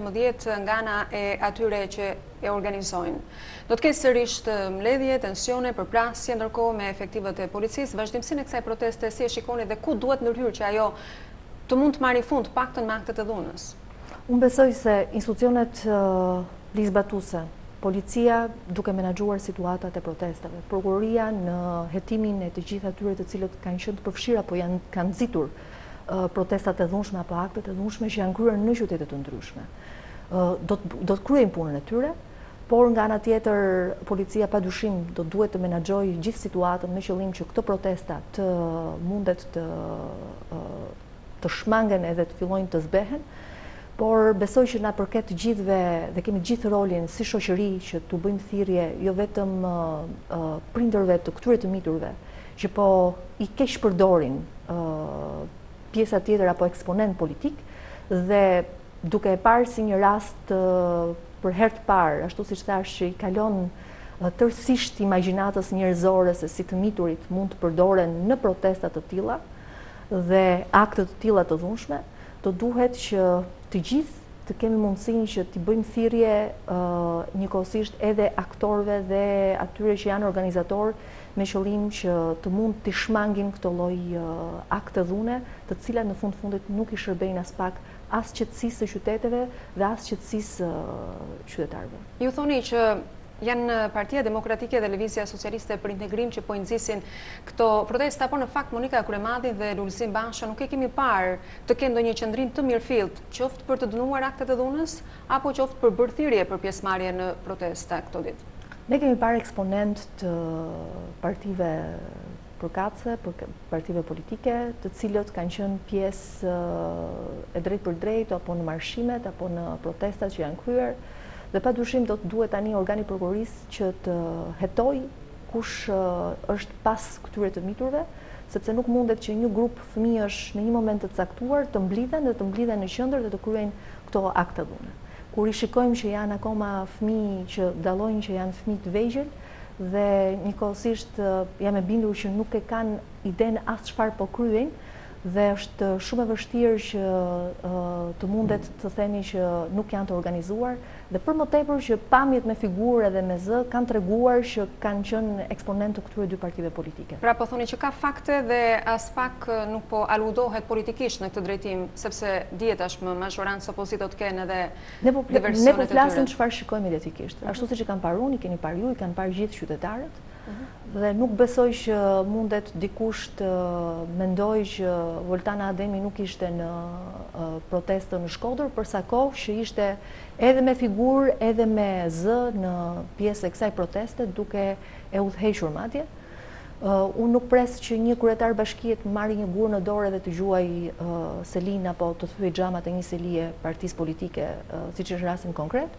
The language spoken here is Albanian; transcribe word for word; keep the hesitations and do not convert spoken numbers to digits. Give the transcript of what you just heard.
Mëdhjetë nga ana e atyre që e organizojnë. Do të ketë sërish të mbledhje, tensione, përplasje, ndërkohë me efektivët e policisë, vazhdimsinë e kësaj proteste si e shikoni dhe ku duhet ndërhyrë që ajo të mund të marrë fund paktën me aktet e dhunës? Unë besoj se institucionet uh, ligjzbatuese, policia duke menaxhuar situatat e protestave, prokuroria në hetimin e të gjithë atyre të cilët kanë qenë të përfshirë apo janë kanë nxitur uh, protestat e dhunshme apo aktet e dhunshme që janë kryer në qytete të ndryshme. Uh, do të do të kryejnë punën e tyre, por nga ana tjetër policia padyshim do duhet të menaxhojë gjithë situatën me qëllim që këto protesta të mundet të uh, të shmangen edhe të fillojnë të zbehen. Por besoj që na përket të gjithëve dhe kemi gjithë rolin si shoqëri që t'u bëjmë thirrje jo vetëm uh, uh, prindërve të këtyre të miturve që po i keq përdorin uh, pjesa tjetër apo eksponent politik dhe duke e parë si një rast uh, për herë të parë, ashtu siç thash, që i kalon uh, tërësisht imagjinatës njerëzore se si të miturit mund të përdoren në protesta të tilla dhe akte të tilla të dhunshme, do duhet që të gjithë të kemi mundësinë që t'i bëjmë thirrje uh, njëkohësisht edhe aktorëve dhe atyre që janë organizatorë me qëllim që të mund t'i shmangin këto lloj uh, akte dhune, të cilat në fund fundit nuk i shërbejnë as pak as qetësisë së qyteteve dhe as qetësisë uh, qytetarëve. Ju thoni që janë Partia Demokratike dhe Lëvizja Socialiste për Integrim që po i nxisin këto protesta, por në fakt Monika Kuremadi dhe Lulzim Basha nuk e kemi parë të kenë ndonjë qendrim të mirëfillt, qoftë për të dënuar aktet e dhunës apo qoftë për bërthirrje për pjesëmarrje në protesta këto ditë. Ne kemi parë eksponent të partive përkatëse, për partive politike, të cilët kanë qenë pjesë e drejt për drejt apo në marshimet apo në protestat që janë kryer. Dhe pa dyshim do të duhet tani organi prokurorisë që të hetoj kush uh, është pas këtyre të miturve, sepse nuk mundet që një grup fëmijësh në një moment të caktuar të mblidhen dhe të mblidhen në qendër dhe të kryejnë këto akte dhune. Kur i shikojmë që janë akoma fëmijë që dallojnë që janë fëmijë të vegjël dhe njëkohësisht uh, jam e bindur që nuk e kanë idenë as çfarë po kryejnë, dhe është shumë e vështirë që uh, të mundet të themi që nuk janë të organizuar dhe për më tepër që pamjet me figurë dhe me zë kanë treguar që kanë qenë eksponent të këtyre dy partive politike. Pra po thoni që ka fakte dhe as pak nuk po aludohet politikisht në këtë drejtim, sepse dihet tashmë mazhorancë opozitë të kenë edhe ne po, dhe versionet e tyre. Ne po flasim çfarë shikojmë mediatikisht. Ashtu siç e kanë parë unë, i keni parë ju, i kanë parë gjithë qytetarët. Dhe nuk besoj që mundet dikush të mendoj që Voltana Ademi nuk ishte në uh, protestën në Shkodër, për sa kohë që ishte edhe me figurë, edhe me zë në pjesë e kësaj proteste, duke e udhëhequr madje. Uh, unë nuk pres që një kryetar bashkie të marrë një gurë në dorë dhe të gjuaj uh, selin apo të thyej xhamat e një selie partisë politike, uh, siç është rasti konkret.